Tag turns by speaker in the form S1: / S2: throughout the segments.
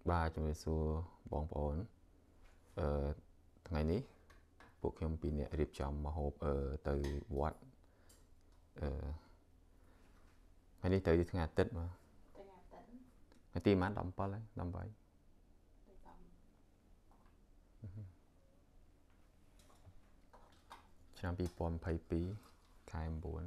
S1: ba chúng tôi xua bong bóng ngày ní buộcខ្ញុំពីអ្នករៀបចំមកហូបទៅវត្តថ្ងៃនេះទៅថ្ងៃអាទិត្យមកថ្ងៃទីម៉ាន17ហើយ18ឆ្នាំ2022ខែ9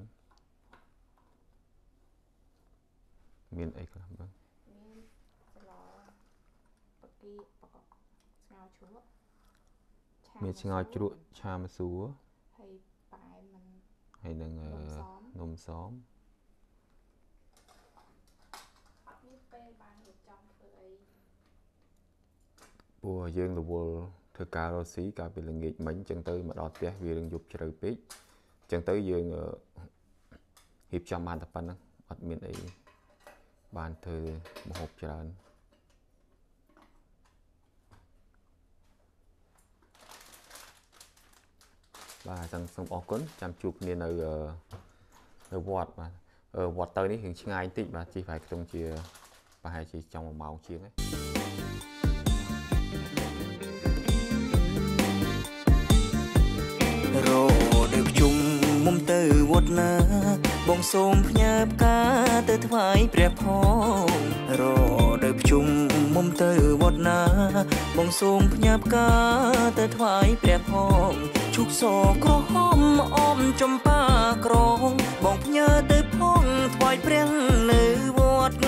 S1: មានអីខ្លះបង
S2: មានស្លបកគីបកស្ងោជ្រក់
S1: មានស្ងោជ្រក់ឆាម្សៅ
S2: ហើយប៉ែមិន
S1: ហើយនឹងនំសម
S2: អត់មានពេលបានរៀបចំធ្វើអី
S1: ព្រោះយើងរវល់ធ្វើការរកស៊ីកាលពីល្ងាចមិញអញ្ចឹងទៅមកដល់ផ្ទះវារឿងយប់ជ្រៅពេកអញ្ចឹងទៅយើងរៀបចំបានតែប៉ុណ្្នឹងអត់មានអីបានធ្វើម្ហូបច្រើនបាទសូមអរគុណចាំជួបគ្នានៅវត្តបាទវត្តទៅនេះរឿងឆ្ងាយបន្តិចបាទជិះប្រហែលខ្ទង់ជាប្រហែលជាចង់1ម៉ោងជាងហ្នឹង
S3: រដូវជុំមុំទៅវត្តណាបងសូមផ្ញើផ្កាទៅថ្វាយព្រះផងរដូវជុំមុំទៅវត្តណាបងសូមផ្ញើផ្កាទៅថ្វាយព្រះផងជុកសក្រហមអមចំប៉ាក្រងបងផ្ញើទៅផងថ្វាយព្រះនៅវត្ត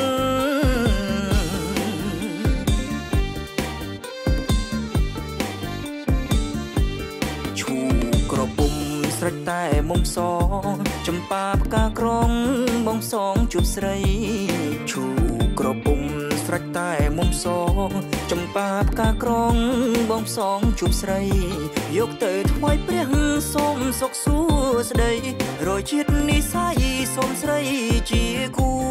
S3: ឈូក្រពុំស្រេចតែមុំសចំប៉ាផ្កាក្រងបងសងជួបស្រីឈូក្រពុំស្រេចតែមុំសចំប៉ាផ្កាក្រងបងសងជួបស្រីយកទៅថ្វាយព្រះសូមសុខសួស្តីរយជាតិនិស័យសូមស្រីជាគូ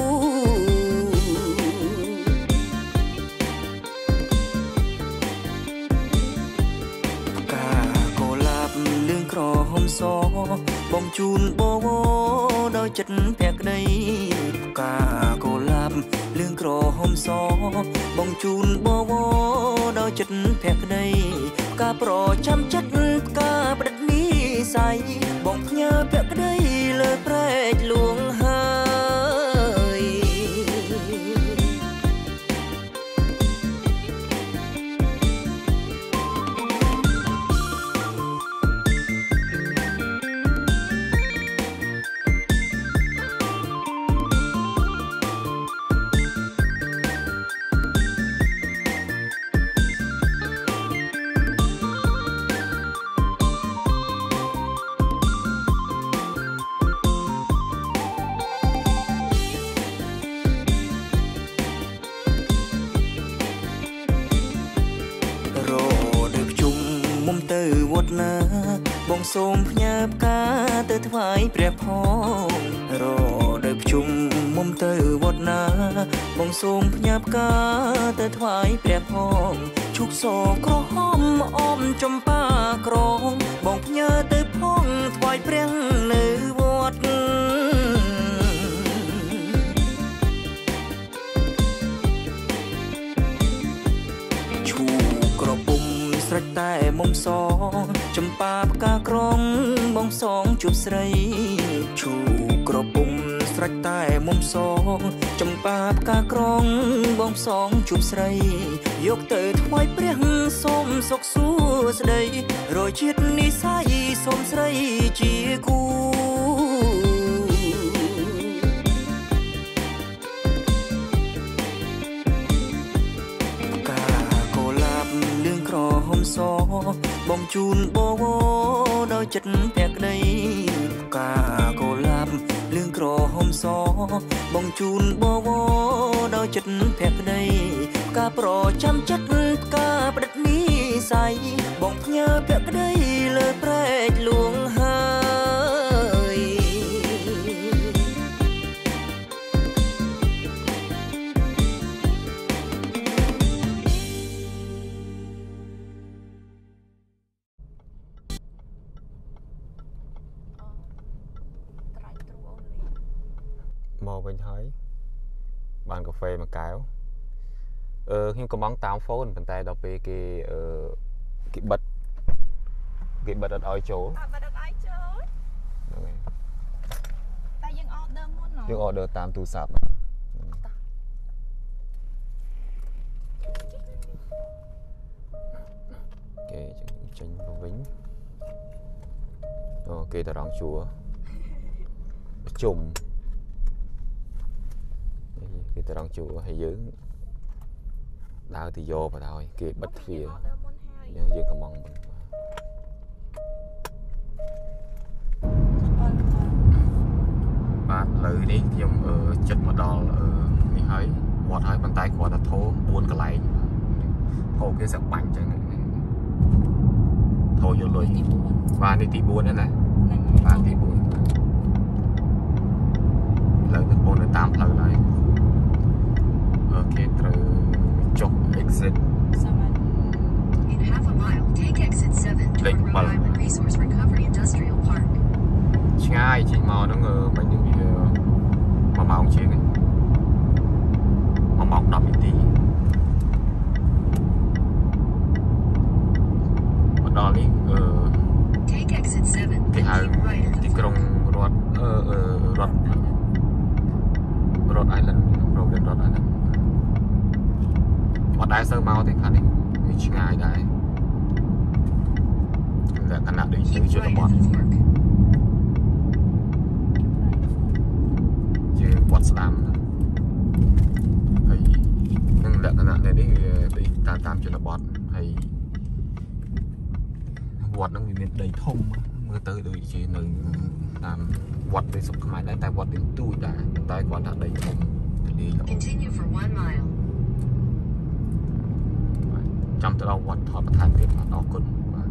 S3: ក្រហមសបងជូនបវដោយចិត្តភក្តីផ្កាកុលាបលឿងក្រហមសបងជូនបវដោយចិត្តភក្តីផ្កាប្រចាំចិត្តផ្កាប្រឌិតនិស័យបងផ្ញើភក្តីលើព្រែកលួងហើយទៅវត្តណាបងសូមផ្ញើផ្កាទៅថ្វាយព្រះផងរដូវជុំមុំទៅវត្តណាបងសូមផ្ញើផ្កាទៅថ្វាយព្រះផងជុកសក្រហមអមចំប៉ាក្រងបងផ្ញើទៅផងថ្វាយព្រះនៅវត្តឈូក្រពុំស្រេចតែមុំសចំប៉ាផ្កាក្រងបងសងជួបស្រីឈូក្រពុំស្រេចតែមុំសចំប៉ាផ្កាក្រងបងសងជួបស្រីយកទៅថ្វាយព្រះសូមសុខសួស្តីរយជាតិនិស័យសូមស្រីជាគូក្រហមសបងជូនបវដោយចិត្តភក្តីផ្កាកុលាបលឿងក្រហមសបងជូនបវដោយចិត្តភក្តីផ្កាប្រចាំចិត្តផ្កាប្រឌិតនិស័យបងផ្ញើភក្តីលើព្រែកលួងហើយ
S1: មកវិញហើយបានកាហ្វេមួយកែវ nhưng có mong tam phone bàn tay đọc về cái bật ở đôi chỗ nhưng order tam tu sạp ok chân vào vĩnh ok ta đón chùa chùm cái ta đón chùa hay dướng đau thì vô và thôi kia bật phía nhưng dương có mong mình bạn lời đi thì chất mà đo mình thấy quạt thấy bàn tay của ta thô buôn cái lại thô cái sạc bánh chẳng thô vô lùi và đi tí buôn đấy này và tí buôn lời được buôn để tam lời lại ok từ chốt exit lệnh bật ngay chị mò nó ngờ mấy những gì mà màu chuyện này mà mọc đập tí mà đo đi cái hai cái trong Rhode Island Rhode Island mà đai sơ mau thì khả năng bị ngay đấy là khả năng đi từ chỗ đó quạt slam hay nhưng là cái này đi tam cho nó bọt hay quạt nó bị đầy thông mưa tới đôi chỉ đừng làm quạt để sụp máy lại tay quạt đến tui đã tay quạt đã đầy thông đi trong từ đầu quạt thọt than tiếp là nó cồn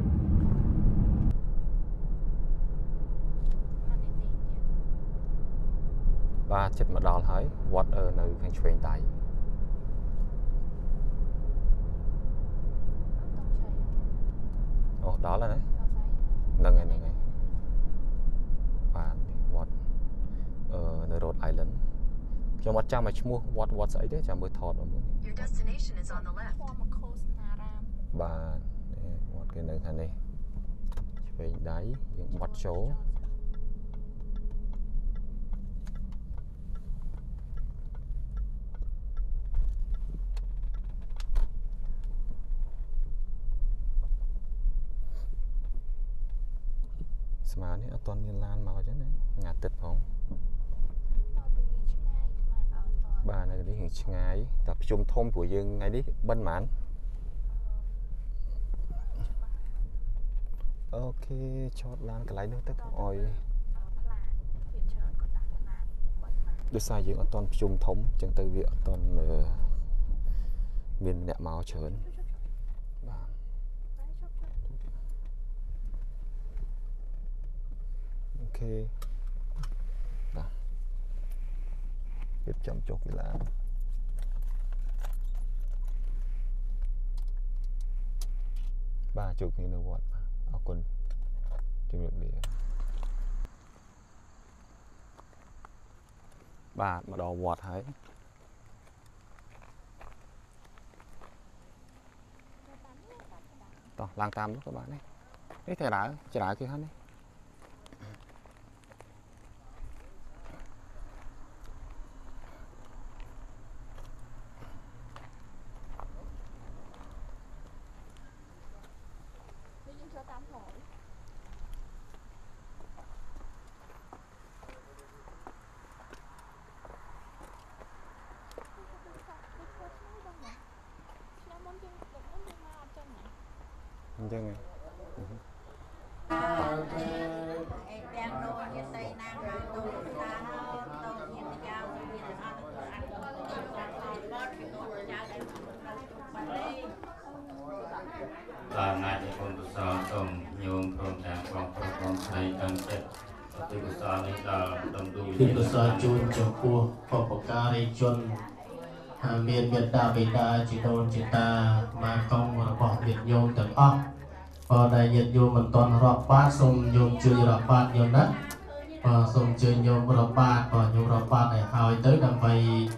S1: và chất mà đo thấy what ở nơi thành truyền tay đó là đấy nâng này và what ở nơi Rhode Island cho một trăm mà mua what ấy đấy chả mới thọt ở và what cái nơi này về đáy những what chỗ mà này toàn miền Lan màu chứ này ngạt tịch không bà này đi hiện ngày tập trung thôn của dân ngày đi bên mạn ok cho lan cái lấy nước tất oi được sai dân ở toàn trung thống chẳng từ việc toàn miền nẹt màu trơn ok đó tiếp chậm chốt là ba chục nghìn đồng vọt ở quân trường lực địa ba mà đo vọt thấy to lang tam lúc các bạn đấy cái thẻ đá trả đá kia hắn đấy chân này
S4: là ngày con tu sa tông nhung con tràng con thầy tăng chất tu sa này là tông tu sa chun trong cua phật ca đi chun miền Việt Nam Việt Nam chỉ đồn chỉ ta mà công bỏ Việt nhung từng óc và đại Việt nhung mình toàn rọp bát xong nhung chưa rọp bát nhung đất và xong chưa nhung rọp bát và nhung rọp bát này hỏi tới làm vậy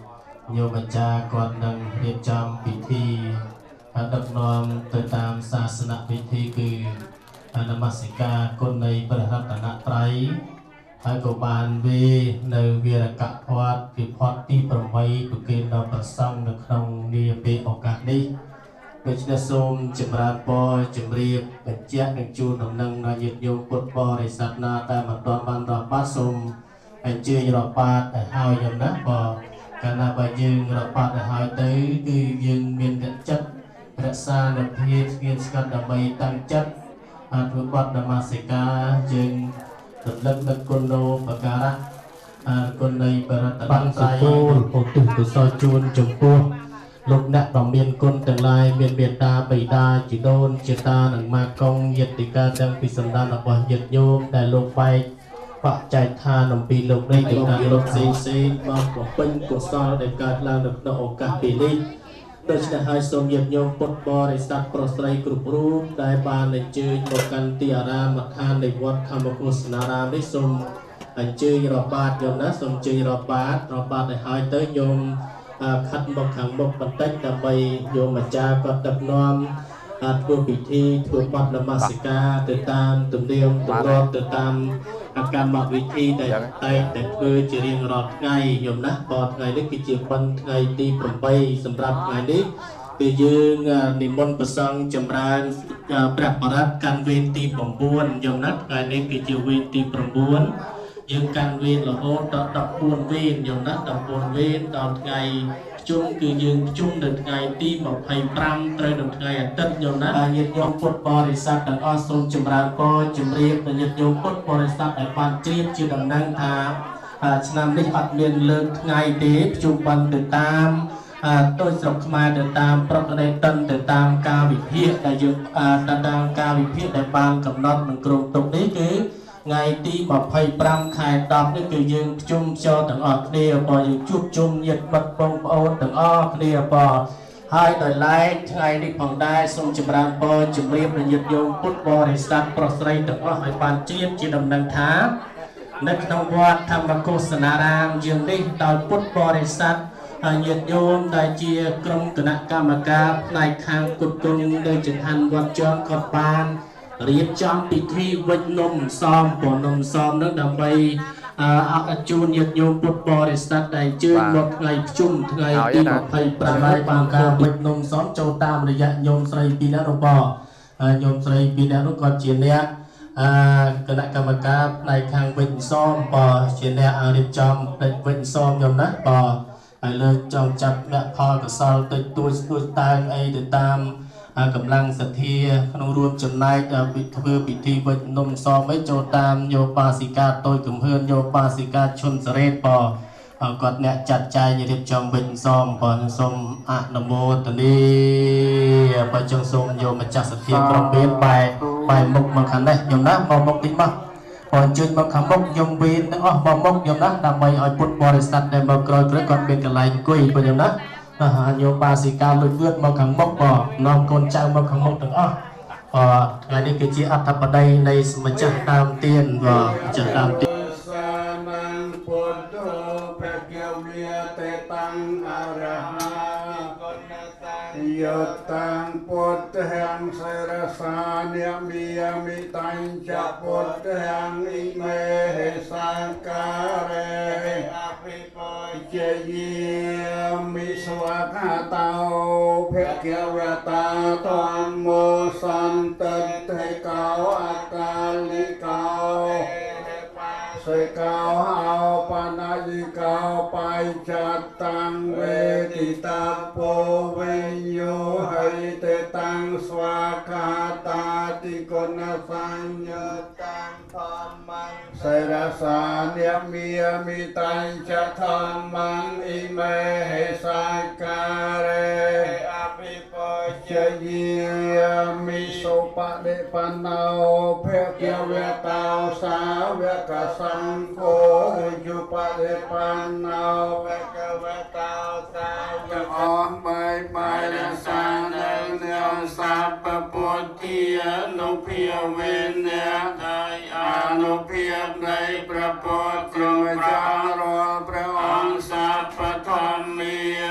S4: โยมอาจารย์ก่อนดังเรียบจำพิธีดับน้อมโดยตามศาสนาพิธีคือนมัสการคนในประทับตนะไตรให้กบาลเวในเวียรกะพอดคือพอดที่ประไว้ตุเกณฑ์เราประสังในครองนี้เป็นโอกาสนี้โดยชนะสมจิมราปอจิมเรียบเป็นเจ้าหนึ่งจูนหนึ่งนายโยมปุตบริษัทนาแต่มาตอนบันรอบาสมเป็นเชื่อรอบาแต่หายยมนะปอการนาบยืนรอบาแต่หายเตยคือยืนเมียนกันจัดรักษาในเพียรเพียรสกัดดำไปตั้งจัดอาทุบัดนมาสิกาจึงตรึกนึกกุลโลปการะกุลในประตันใจอุตุกุศลจูนจงปูลูกนักต่อเมียนกุลแต่ลายเมียนเบียตาไปตาจิโดนจิตาหนังมากองยติกาจังพิสันดานอภัยยโยมแต่ลงไปปะใจทานนปีลูกได้ติดตามลูกซีซีมาบอกเป็นกุศลในการลาหนักในโอกาสปีนี้โดยเฉพาะให้สมยโยมปดบริษัทโปรสไตรกรุปรูปได้บานในจืดบอกกันตีอารามทานในวัดธรรมกุศลารามได้สมจืดรอบาทโยมนะสมจืดรอบาทในหายเตยโยมคัดบอกขังบอกปันเต็กดำไปโยมอาจารย์ก็ดับน้อมทั่วพิธีทั่วบัดนมัสการติดตามตุ่มเดียวตุ่มรอดติดตามอาการมาวิธีแต่เพื่อจะเรียงรอดไงโยมนะปอดไงนี่คือจีบันไงตีผมไปสำหรับไงนี้คือยืนนิมนต์ประสังจำรานปรับประดับการเวรตีผมบ้วนโยมนะไงนี้คือจีเวรตีผมบ้วนยังการเวรละโหดดับบ้วนเวรโยมนะดับบ้วนเวรตอนไงจุ่มคือยืนจุ่มเดินไงตีบอกไผ่ปรำเตยเดินไงตัดโยมนะยึดโยมพุทธบริษัทดังอ้อสมจำรานก็จำเรียบยึดโยมพุทธบริษัทไอ้ปานเจียบชื่อดังนั่งทาชนำได้อัดเรียนเลิกไงเดบจุบันเดินตามโดยสกมาเดินตามปรากฏในตันเดินตามกาวิเพียได้ยึดตามกาวิเพียได้บางกำนัดมันกรงตรงนี้คือไงตีบอกไผ่ปรำขายตอบนี่คือยืนจุ่มโชต่างออกเดียวพอยืนจุ่มจุ่มยึดบัดปงโอต่างออกเดียวพอให้โดยไล่ไงนี่ผ่องได้ทรงจำรานพอจำเรียบในยึดโยมพุทธบริษัทโปรสไตรต่างออกให้ปานเจี๊ยบจีดำนังท้าในขนมวัดธรรมกุศลารามยืนได้ต่อพุทธบริษัทยึดโยมได้เจียกรมคณะกรรมการในทางกุศลได้จัดทันวัดจอมขอปานเรียบจำพิธีวันนมซ้อมปนมซ้อมนั้นดำไปอาจูนยึดโยมพุทธบริษัทได้จืดหมดไงจุ่มไงตีบอกไผ่ปราบปางการวันนมซ้อมโจตามระยะโยมใส่ปีนั้นรบโยมใส่ปีนั้นรบก่อนเจียนเนี้ยคณะกรรมการในทางวันซ้อมปอเจียนเนี้ยเรียบจำในวันซ้อมโยมนะปอเลยจองจับแม่พอกับซอลติดตัวตายไอ้ติดตามกำลังสัตย์ขนมรวมจำนายวิธีเพื่อพิธีวันนมซ้อมไม่โจตามโยปาสิกาโตยกำเพื่อนโยปาสิกาชนสเรศปอกอดเนี่ยจัดใจอย่าเรียบจำวันซ้อมปอสมอะนโมตนีไปจงสมโยมาจัดสัตย์กรมเบียนไปมุกมาขันได้โยมนะมองมุกติมาพอจุดมาขันมุกโยมเบียนนะมองมุกโยมนะทำไมเอาพุทธบริษัทได้มากรอยกระก่อนเป็นกระไรกุยไปโยมนะโยปาสิกาลุยเลือดมาขังมกบ่น้องคนเจ้ามาขังมกถึงไงนี่คือจีอัตปดัยในสมัยจักตามเตียนบ่จักตามเตียนสานังพุทโธภะเกวียเตตังอรหังยตังพุทธังเสรสานิมิยมิตังจะพุทธังอิเมหิสังการเรอภิปุจเยมิสวะคาตาภะเกวตาตัมโมสันติเตกาวอาการลิกาวเสกาวเอาปนายิกาวไปจัตตังเวทิตาโพเวโยให้เตตังสวาคาตาติโกนสัญญตังธรรมังเสรสาเนียมีมิตังจะธรรมังอิเมหิสังการเรอภิปุจเยมิสุปะเดปันนาเพเกเวตาสาวกสังโฆยุปะเดปันนาเพเกเวตาสาวกออกไปสานังเนสัพพพุทธิอนุเพียเวนเนไออนุเพียในพระพุทธเจ้าพระองค์สัพพธรรมี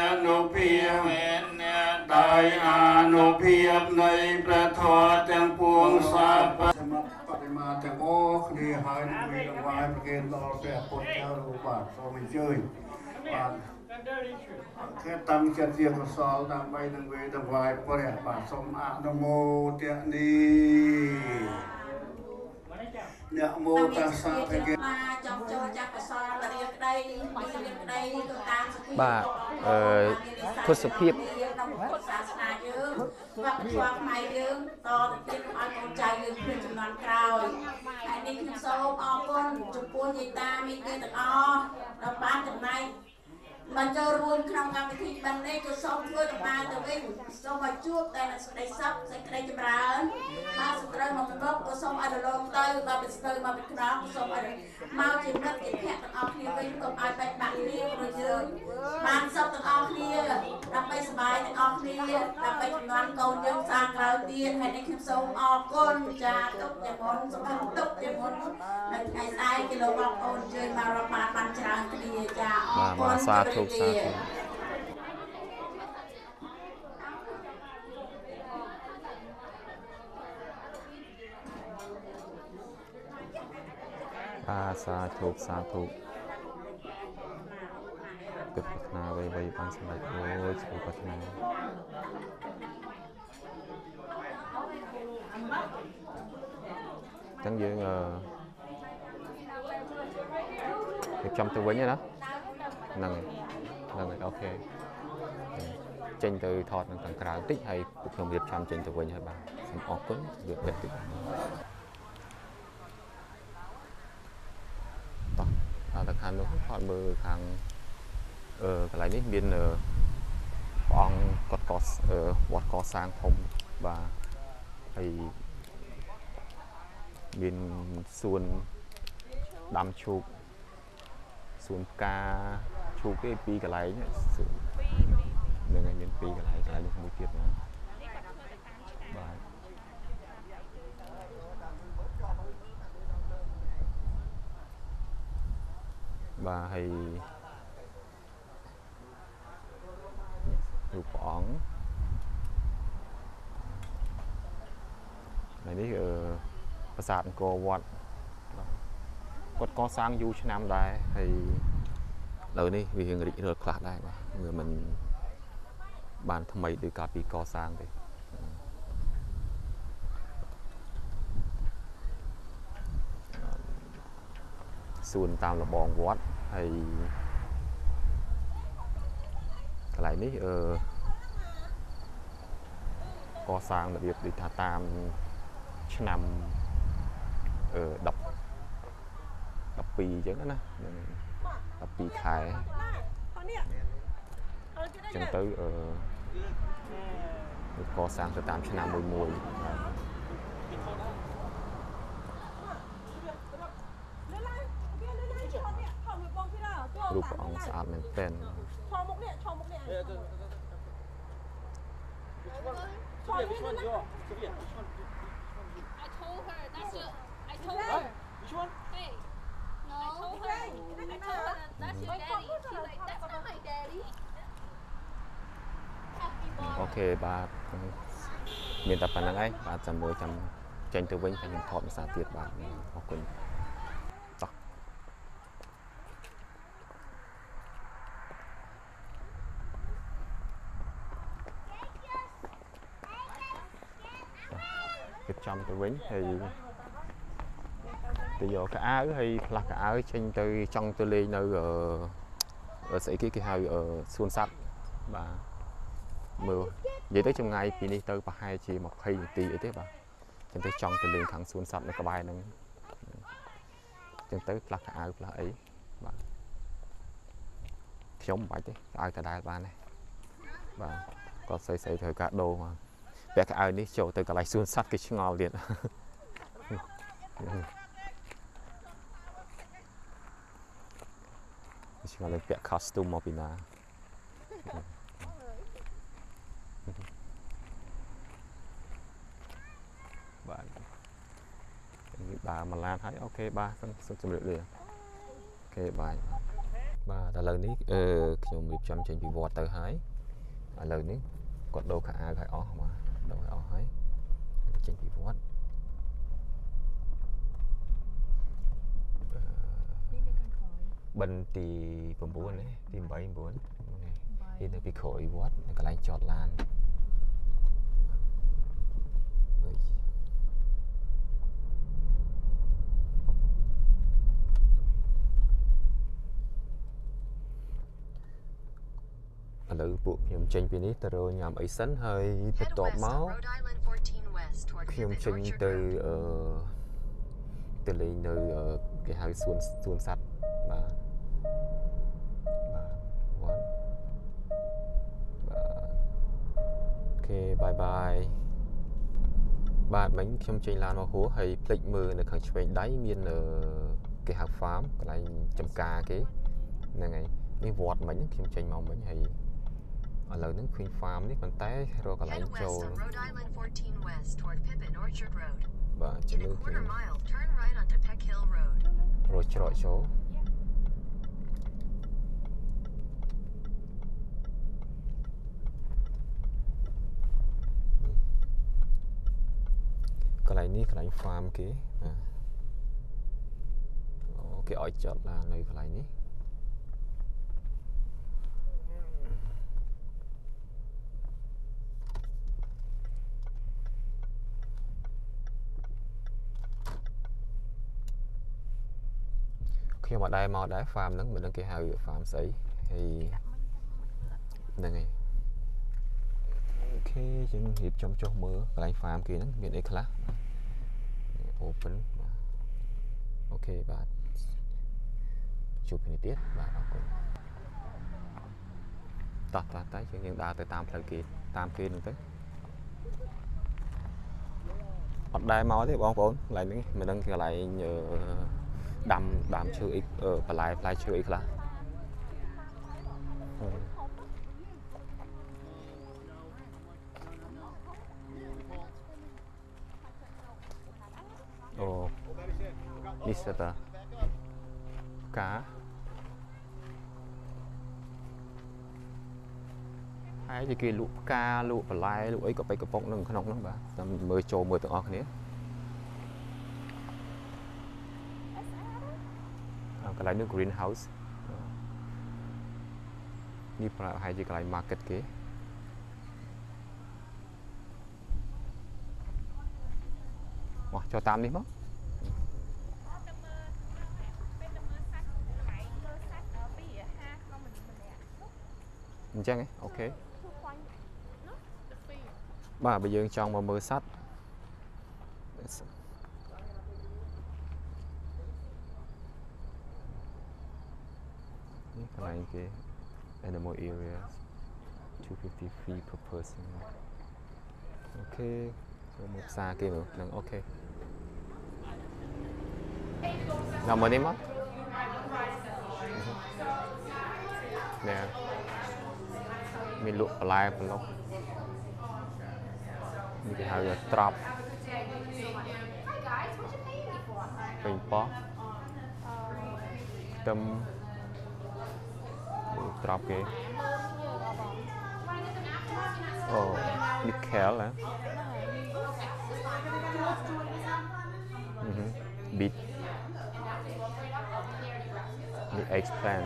S5: ដោយអានុភាពនៃព្រះធម៌ទាំងពួងសពសមត្ថបដិមាទាំងអស់គ្នាហើយនឹងមានរង្វាយប្រគេនដល់ព្រះពុទ្ធเจ้าលោកបាទសូមអញ្ជើញបាទខេត្តតាំងចិត្តជាកុសលដើម្បីនឹងវេទវាយព្រះបាទសូមអនុមោទនីអ្នកមោតសៈព្រះគេ
S2: ចង់ចូលចាក់កសលរៀនក្តីរៀនក្តីទៅតាមសភាព
S1: បាទទស្សភាព
S2: ក្នុងពុទ្ធសាសនាយើងវប្បធម៌ខ្មែរយើងតទៅទៀតឲ្យកូនចៅយើងព្រឹកចំនួនក្រោយហើយនេះខ្ញុំសូមអរគុណចំពោះយាយតាមីងទាំងអស់ដែលបានចំណែកបានចូលរួមក្នុងកម្មវិធីបាននេះក៏សូមធ្វើដំណើរទៅវិញសូមឲ្យជួបតែសេចក្តីសុខសេចក្តីចម្រើនបានសុខត្រូវមកក្នុងក៏សូមឲ្យរលងទៅដល់ពេលស្ទើរមកពីក្រោមក៏សូមឲ្យមកជាមិត្តជាភក្តិទាំងអស់គ្នាវិញកុំឲ្យបែកបាក់គ្នាព្រោះយើងបានសុខទាំងអស់គ្នាដើម្បីសុបាយទាំងអស់គ្នាដើម្បីចំនួនកូនយើងសាងក្រោយទៀតហើយនេះខ្ញុំសូមអរគុណចាទុកជាមុនសូមទុកជាមុនហើយថ្ងៃស្អែកគេលោកបងប្អូនជើញមករាប់បានច្រើនគ្នាចាអរគុណ
S1: សាធុបាទសាធុសាធុគិតប្រាថ្នាអ្វីបានសម្រេចអូយជួយប្រាថ្នាចឹងយើងចាំទៅវិញណាហ្នឹងហើយអូខេចេញទៅថតនៅខាងក្រៅតិចហើយពួកខ្ញុំរៀបចំចេញទៅវិញហើយបាទសូមអរគុណវាបិទតិចតោះដល់ខាងនោះថតមើលខាងកន្លែងនេះមានព្រះអង្គគាត់វត្តកសាងធំបាទហើយមានសួនដាំឈូកសួនផ្កាឈូកទេពីរកន្លែងហ្នឹងហើយមានពីរកន្លែងនេះមួយទៀតណាបាទហើយរូបព្រះអង្គនេះប្រាសាទអង្គរវត្តគាត់កសាងយូរឆ្នាំដែរហើយឥឡូវនេះវារៀងរីករាលខ្លះដែរបាទវាមិនបានថ្មីដោយកាលពីកសាងទេសួនតាមលបងវត្តហើយកន្លែងនេះកសាងរបៀបដូចថាតាមឆ្នាំ12អញ្ចឹងណា12ខែអញ្ចឹងទៅកសាងទៅតាមឆ្នាំមួយរូបព្រះអង្គស្អាតមែនទែន
S6: I told her. Which one? Hey. No. I told her. That's your daddy. She's like, that's not my daddy.
S1: អូខេបាទមានតែប៉ុណ្្នឹងឯងបាទចាំមើលចាំចេញទៅវិញហើយខ្ញុំថតភាសាទៀតបាទអរគុណតោះគិតចំទៅវិញហើយទៅយកកៅអៅហើយផ្លាស់កៅអៅចេញទៅចង់ទៅលេងនៅស្អីគេហៅសួនសត្វបាទមើលនិយាយទៅចម្ងាយពីនេះទៅប្រហែលជា20នាទីអីទេបាទចឹងទៅចង់ទៅលេងខាងសួនសត្វនៅក្បែរហ្នឹងចឹងទៅផ្លាស់កៅអៅផ្លាស់អីបាទខ្ញុំមិនបាច់ទេកៅអៅតដែលបានទេបាទគាត់ស្អីត្រូវការដូរមកពាក់កៅអៅនេះចូលទៅកន្លែងសួនសត្វគេឆ្ងល់ទៀតឆ្ងល់លើពាក់ costume មកពីណាបាទនេះដើរមកឡានហើយអូខេបាទសូមជម្រាបលាអូខេបាទឥឡូវនេះខ្ញុំរៀបចំចេញពីវត្តទៅហើយឥឡូវនេះគាត់ដូរខោអាវឲ្យអស់បាទដូរឲ្យអស់ហើយចេញពីវត្តបិណ្ឌទី9នេះទី8 9នេះនៅពីក្រោយវត្តកន្លែងចតឡានឥឡូវពួកខ្ញុំចេញពីនេះទៅរកញ៉ាំអីសិនហើយបន្ទាប់មកខ្ញុំចេញទៅលេងនៅគេហៅសួនសត្វបាទវត្តអូខេបាយបាយបាទមិញខ្ញុំចេញឡានមកហួរហើយភ្លេចមើលនៅខាងឆ្វេងដៃមានគេហៅ farm កន្លែងចំការគេហ្នឹងហើយនេះវត្តមិញខ្ញុំចេញមកមិញហើយឥឡូវហ្នឹងឃើញ farm នេះប៉ុន្តែរកកន្លែងចូលបាទជំនួសគេរកច្រកចូលកន្លែងនេះកន្លែង farm គេអូគេឲ្យចតឡាននៅកន្លែងនេះខ្ញុំអត់ដែរមកដែរ farm ហ្នឹងមិនដឹងគេហៅ farm ស្អីហើយហ្នឹងហើយអូខេយើងរៀបចំចុះមើលកន្លែង farm គេហ្នឹងមានអីខ្លះ open អូខេបាទជួបគ្នាទៀតបាទអរគុណតោះតែយើងដើរទៅតាមផ្លូវគេតាមគេហ្នឹងទៅអត់ដែរមកទេបងប្អូនកន្លែងនេះមិនដឹងកន្លែងដាំឈើអីបន្លែផ្លែឈើអីខ្លះអូនេះស្តាកាហើយគេលក់ផ្កាលក់បន្លែលក់អីក៏បែកកំប៉ុងនៅក្នុងហ្នឹងបាទតាមមើលចូលមើលទាំងអស់គ្នាកន្លែងនេះ greenhouse នេះប្រហែលជាកន្លែង market គេមកចូលតាមនេះមកអញ្ចឹងអូខេបាទបើយើងចង់មកមើលសត្វនេះកន្លែងគេ animal area 250 fee per person អូខេចូលមកផ្សារគេមើលហ្នឹងអូខេដល់មកនេះមកនេះមានលក់បន្លែបន្លុកនេះគេហៅថាត្រប់ពេញប៉ោះខ្ទឹមត្រប់គេអូនេះ kale ហ៎beet នេះ eggplant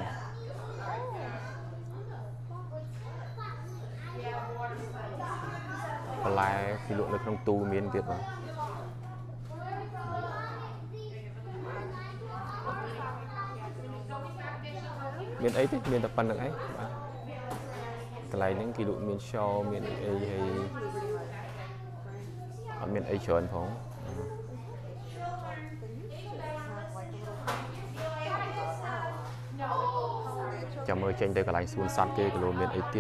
S1: បន្លែគេលក់នៅក្នុងទូមានទៀតបាទមានអីទេមានតែប៉ុណ្្នឹងឯងបាទកន្លែងហ្នឹងគេលក់មានshowមានអីហើយអត់មានអីច្រើនផងចាំមើលចេញទៅកន្លែងសួនសត្វគេក៏លោកមានអីទៀត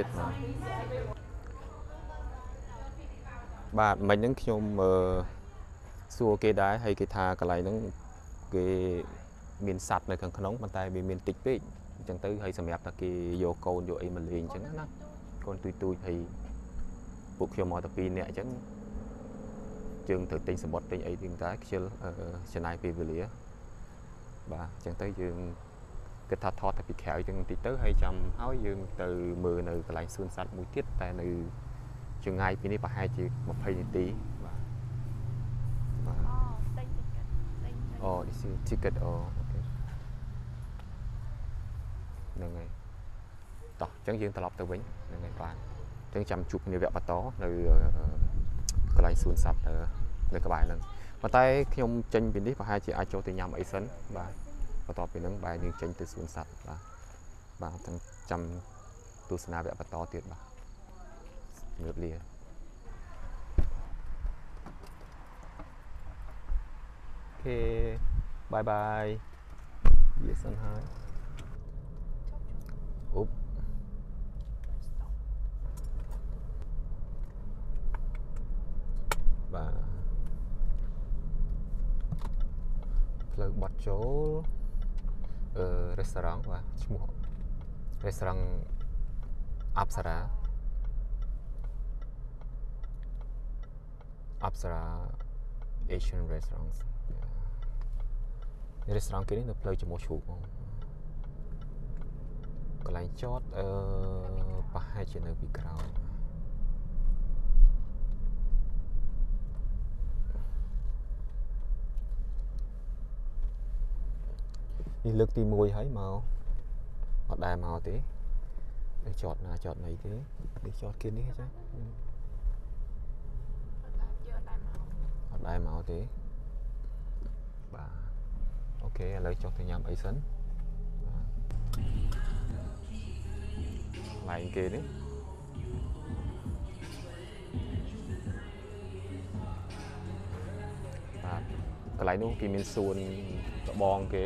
S1: បាទមិញហ្នឹងខ្ញុំសួរគេដែរហើយគេថាកន្លែងហ្នឹងគេមានសត្វនៅខាងក្នុងប៉ុន្តែវាមានតិចពេកអញ្ចឹងទៅហើយសម្រាប់ថាគេយកកូនយកអីមកលេងអញ្ចឹងណាកូនទូចហើយពួកខ្ញុំមកតែ2នាក់អញ្ចឹងយើងត្រូវទិញសម្បត្តិទិញអីទៀតតែខ្ជិលចំណាយពេលវេលាបាទអញ្ចឹងទៅយើងគឺថាថតតែពីក្រៅចឹងតិចទៅហើយចាំហើយយើងទៅមើលនៅកន្លែងសួនសត្វមួយទៀតតែនៅចម្ងាយពីនេះប្រហែលជា20នាទីបាទអូ this is ticket អូអូខេហ្នឹងហើយតោះអញ្ចឹងយើងត្រឡប់ទៅវិញហ្នឹងហើយបាទអញ្ចឹងចាំជួបគ្នាវគ្គបន្តនៅកន្លែងសួនសត្វនៅក្បែរហ្នឹងប៉ុន្តែខ្ញុំចេញពីនេះប្រហែលជាអាចចូលទៅញ៉ាំអីសិនបាទបន្ទាប់ពីហ្នឹងបែរយើងចេញទៅសួនសត្វបាទចាំទស្សនាវគ្គបន្តទៀតបាទជំរាបលាអូខេបាយបាយវាសិនហើយអូបបាទផ្លូវបត់ចូលrestaurant បាទឈ្មោះ restaurant អប្សរា Asian restaurants restaurant គេនេះនៅផ្លូវចំោះជ្រូកហ្មងកន្លែងចតប្រហែលជានៅពីក្រោយនេះលើកទី1ហើយមកអត់ដែរមកទេចតណាចតណីទេនេះចតគេនេះចាអត់ដែរមកទេបាទអូខេឥឡូវចុះទៅញ៉ាំអីសិនបាទឡើងគេនេះបាទកន្លែងនោះគេមានសួនដបងគេ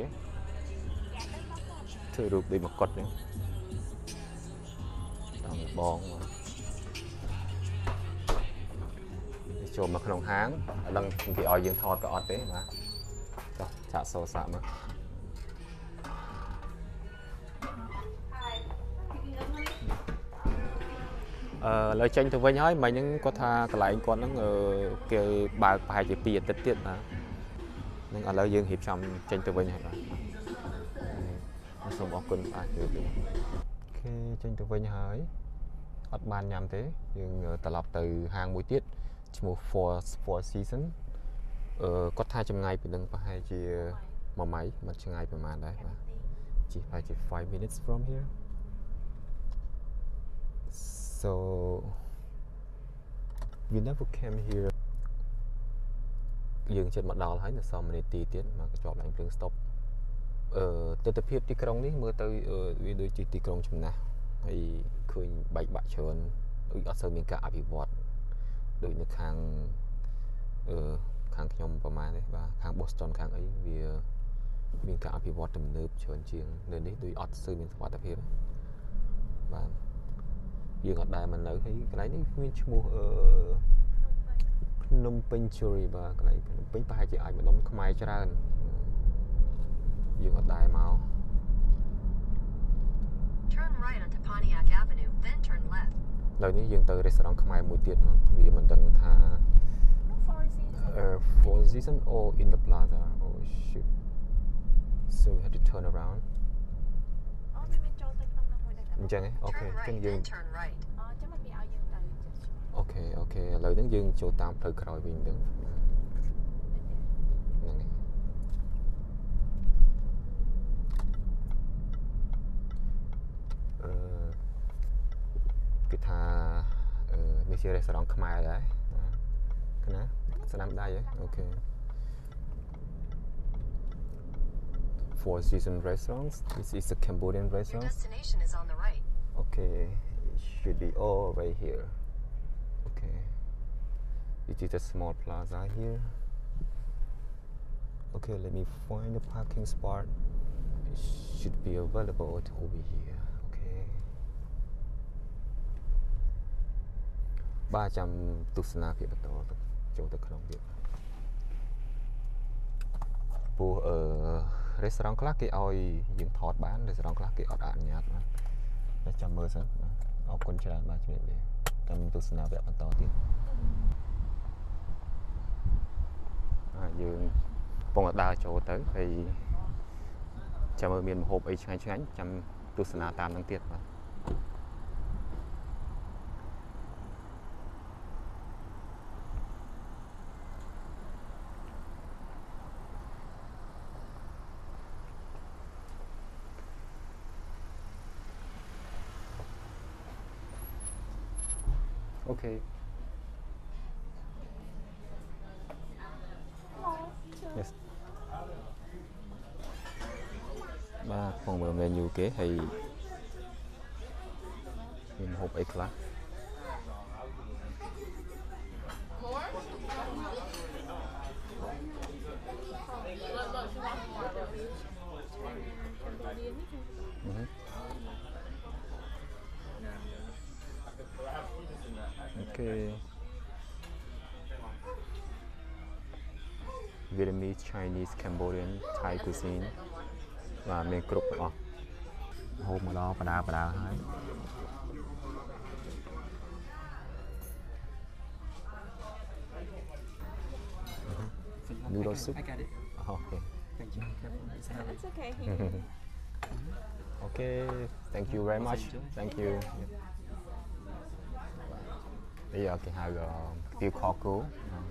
S1: ធ្វើរូបដូចមកកុដហ្នឹងតាមបងចូលមកក្នុងហាងអត់ដឹងគេឲ្យយើងថតក៏អត់ទេបាទចុះចាក់សូសាក់មកឥឡូវចេញទៅវិញហើយមិញហ្នឹងគាត់ថាកន្លែងគាត់ហ្នឹងគេបើកប្រហែលជា2អាទិត្យទៀតបាទហ្នឹងឥឡូវយើងរៀបចំចេញទៅវិញហើយបាទសូមអរគុណបាទអូខេចេញទៅវិញហើយអត់បានញ៉ាំទេយើងត្រឡប់ទៅហាងមួយទៀតឈ្មោះ Four Seasons គាត់ថាចម្ងាយពីនឹងប្រហែលជា1ម៉ៃមិនឆ្ងាយប្រហែលដែរបាទជិះប្រហែលជា5 minutes from here so we never came here យើងជិតមកដល់ហើយនៅសល់1នាទីទៀតមកកញ្ចប់ឡើងភ្លើង stop ទស្សនភាពទីក្រុងនេះមើលទៅវាដូចជាទីក្រុងចំណាស់ហើយឃើញបែកបាក់ច្រើនដូចអត់សូវមានការអភិវឌ្ឍដូចនៅខាងខ្ញុំប្រហែលនេះបាទខាង Boston ខាងអីវាមានការអភិវឌ្ឍទំនើបច្រើនជាងនៅនេះដូចអត់សូវមានសុវត្ថិភាពបាទយើងអត់ដែរមកនៅហើយកន្លែងនេះមានឈ្មោះភ្នំពេញ Jury បាទកន្លែងភ្នំពេញប្រហែលជាអាចម្ដុំខ្មែរច្រើនយើងអត់ដែរមក Turn right onto Pontiac Avenue then turn left ឥឡូវនេះយើងទៅ restaurant ខ្មែរមួយទៀតហ្នឹងវាមិនដឹងថា Four Seasons or in the plaza oh shit so we have to turn around មានចូលទៅក្នុងនោះមួយដែរអញ្ចឹងអូខេអញ្ចឹងយើងចាំមិនឲ្យយើងទៅអូខេឥឡូវហ្នឹងយើងចូលតាមផ្លូវក្រោយវិញហ្នឹងហ្នឹងហើយគឺថានេះជា restaurant ខ្មែរដែរណាស្នាមដៃអូខេ Four Seasons restaurants this is a Cambodian restaurant your destination is on the right okay it should be all right here okay it is a small plaza here okay let me find the parking spot it should be available over here okay បាទចាំទស្សនាភាពបន្តចូលទៅក្នុងទៀតព្រោះrestaurant ខ្លះគេឲ្យយើងថតបាន restaurant ខ្លះគេអត់អនុញ្ញាតបាទតែចាំមើលសិនបាទអរគុណច្រើនបាទជំរាបលាចាំទស្សនាវគ្គបន្តទៀតយើងកំពុងដើរចូលទៅហើយចាំមើលមានម្ហូបអីឆ្ងាញ់ចាំទស្សនាតាមនឹងទៀតបាទ Okay. Yes. Ba phòng mở menu kế hay mình hộp ấy class. Okay. Vietnamese, Chinese, Cambodian, Thai cuisine và miền cục đó. Hôm mà đó bà đào hết. Noodle soup.
S7: I got it.
S1: Okay.
S7: Thank you.
S6: It's okay.
S1: Okay. Thank you very much. Thank you. Bây giờ cái hai tiêu kho cứu.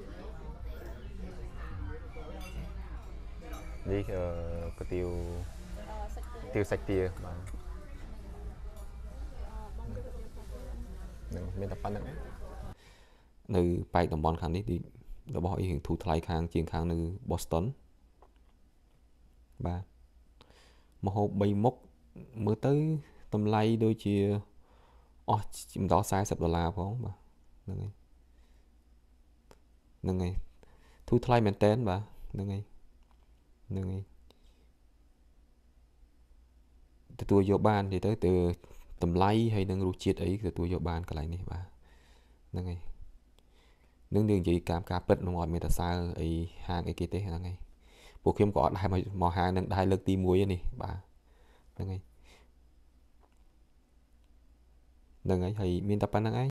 S1: Đi cái tiêu sạch tia mà mình tập ăn đấy. នៅប៉ែកតំបន់ខាងនេះទីរបស់អីធូរថ្លៃខាងជាងខាងនៅ Boston បាទម្ហូប3មុខមើលទៅតម្លៃដូចជាអស់មិនដល់$40ផងបាទហ្នឹងហើយធូរថ្លៃមែនតើបាទហ្នឹងហើយទទួលយកបាននិយាយទៅតម្លៃហើយនឹងរសជាតិអីទទួលយកបានកន្លែងនេះបាទហ្នឹងហើយនឹងនិយាយការពិតនឹងអត់មានតែសើអីហាងអីគេទេហ្នឹងហើយពួកខ្ញុំក៏អត់ដែរមកហាងនឹងដែរលើកទី1ទេនេះបាទហ្នឹងហើយហើយមានតែប៉ុណ្្នឹងឯង